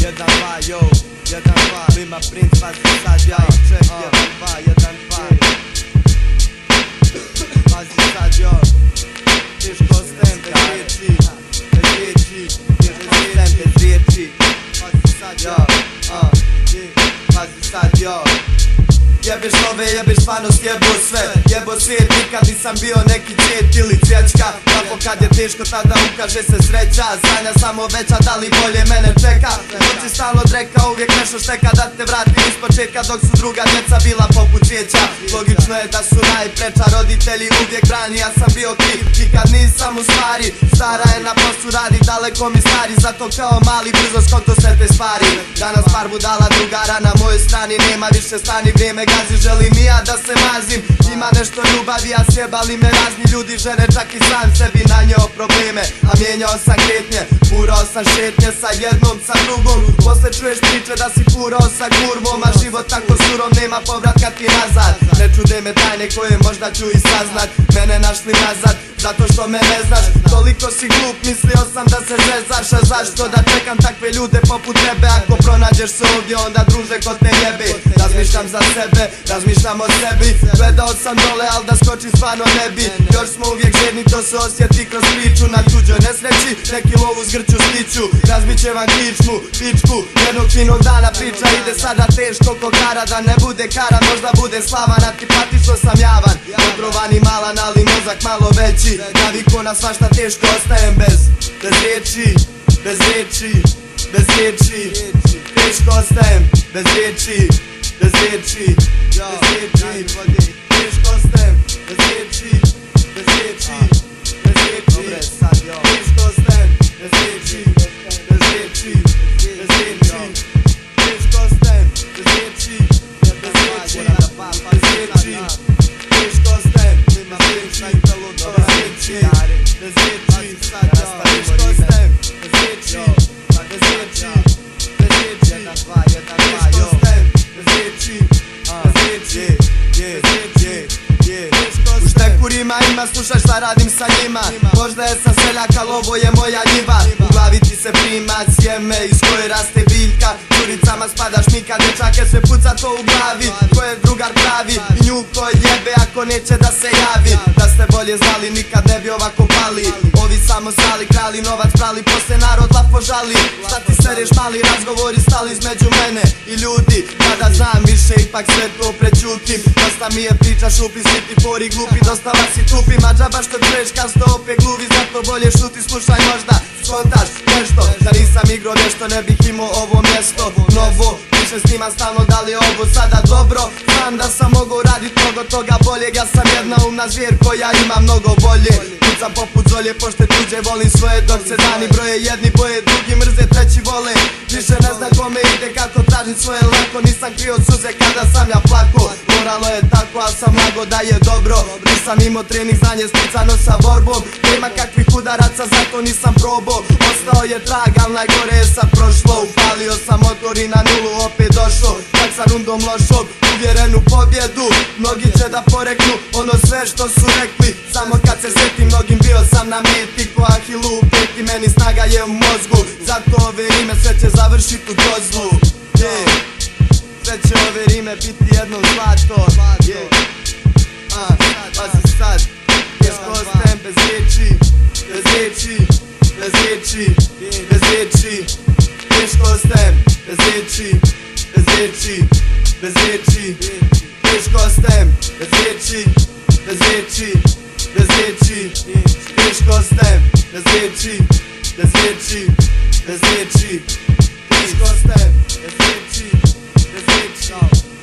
1, 2, yo, 1, 2, Rima Princ, pazi sad ja, check, 1, 2, 1, 2 Pazi sad jo, teško ostajem bez riječi, bez riječi, bez riječi, pazi sad jo, pazi sad jo. Jebeš nove, jebeš stvarnost, jebo sve, jebo svijet, nikad nisam bio neki cvijet ili cvječka. Tako kad je teško tada ukaže se sreća, sanja samo veća, da li bolje mene čeka. Noći stalno dreka, uvijek nešto šteka da te vrati iz početka, dok su druga djeca bila poput cvijeća. Logično je da su najpreča, roditelji uvijek brani, ja sam bio kriv, nikad nisam u stvari. Stara je na poslu, radi daleko mi stari, zato kao mali brzo skonto sve te stvari. Danas par budala drugara na mojoj strani, nema više stani, vrijeme gazi, želim i ja da se mazim. Ima nešto ljubavi, a sjebali me razni ljudi, žene, čak i sam sebi nanjeo probleme. A mijenjao sam kretnje, furao sam šetnje sa jednom, sa drugom. Posle čuješ priče da si furao sa kurvom, a život tako surov, nema povratka ti nazad. Ne čude me tajne koje možda ću i saznat, mene našli nazad zato što me ne znaš. Toliko si glup, mislio sam da se zezaš, a zašto da čekam takve ljude poput tebe? Ako pronađeš se ovdje, onda druže ko te jebe. Razmišljam za sebe, razmišljam o sebi, gledao sam dole, al da skočim stvarno ne bi. Još smo uvijek žedni, to se osjeti kroz priču, na tuđoj nesreći neki lovu zgrću stiću. Razbit će vam kičmu, pičku, jednog finog dana priča ide sada teško ko kara. Da ne bude kara, možda bude slavan, antipatično sam javan, odrovan i malan, ali mozak malo veći. Naviko na svašta, teško ostajem bez riječi, bez riječi, bez riječi. Teško ostajem bez riječi, bez riječi, bez riječi. Teško ostajem bez riječi, bez riječi, bez riječi. Teško ostajem bez riječi, bez riječi, bez riječi. Teško ostajem bez riječi, bez riječi, bez riječi. Teško ostajem bez riječi, bez riječi, bez riječi. Teško ostajem bez riječi, bez riječi, bez riječi. Teško ostajem bez riječi, bez riječi, bez riječi. U štekurima ima, slušaj šta radim sa njima. Možda je sam seljak, al ovo je moja njiva. U glavi ti se prima sjeme iz koje raste biljka. Curicama spada šmika, dečake se puca to u glavi. Ko je drugar pravi i nju ko jebe ako neće da se javi. Da ste bolje znali nikad ne bi ovako pali. Ovi samo srali, krali, novac prali, posle narod laf požali. Šta ti sereš mali, razgovori stali između mene i ljudi. Kada znam više ipak sve to prećutim. Dosta mi je priča šupi, siti fori glupi, dosta vas i tupi. Ma džaba što čuješ kad sto opet gluvi, zato bolje šuti, slušaj možda skontaš nešto. Da nisam igro nešto ne bih imao ovo mjesto novo. Više snimam stalno, da li je ovo sada dobro? Znam da sam mogao radit mnogo toga boljeg. Ja sam jedna umna zvijer koja ima mnogo bolje. Kucam poput zolje, pošte tuđe, volim svoje dok se dani broje. Jedni boje, drugi mrze, treći vole. Više ne zna kome ide, kako tražim svoje lako. Nisam krio suze kada sam ja plako. Moralo je tako, al sam lago da je dobro. Nisam imao trening, znanje sticano sa borbom. Nema kakvih udaraca, zato nisam probao. Ostao je trag, al najgore je sad prošlo. Upalio sam motor i na nulu opet došao. Čak sa rundom lošom, uvjerenu pobjedu. Mnogi će da poreknu ono sve što su rekli. Samo kad se sjetim, mnogim bio sam na meti. Ko Ahilu u peti, meni snaga je u mozgu. Zato ove rime sve će završit u dozlu. Sve će ove rime biti jednom zlato. Pazi sad, teško ostajem bez riječi, bez riječi, bez riječi, bez riječi. Teško ostajem bez riječi, bez riječi, bez riječi. Teško ostajem bez riječi, bez riječi, bez riječi. Teško ostajem bez riječi, bez riječi, bez riječi. Teško ostajem bez riječi, bez riječi.